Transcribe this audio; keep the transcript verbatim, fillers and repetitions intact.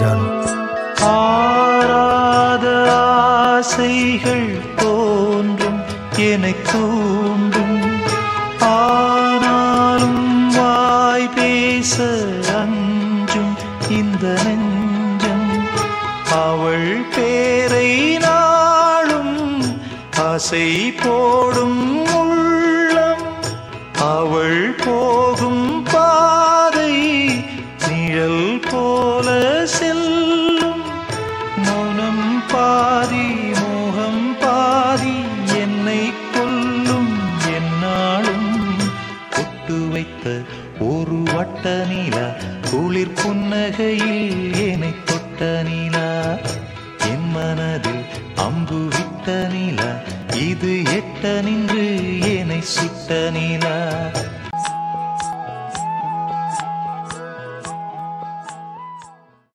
ஜானு. ஆராத ஆசைகள் தோன்றும் என்னை தூண்டும், ஆனாலும் வாய் பேச அஞ்சும் இந்த நெஞ்சம். அவள் பேரை நாளும் ஆசை போடும் உள்ளம், அவள் போகும் பாதை நிழல் போல செல்லும். மௌனம் பாதி மோகம் பாதி என்னை கொல்லும் என்னாலும். பொட்டு வைத்த ஒரு வட்ட நீலா குளிர் புன்னகையில் என்னை தொட்ட நீலா. என் மனதில் அம்பு விட்ட நீலா, இது எட்ட நின்று என்னை சுட்ட நீலா.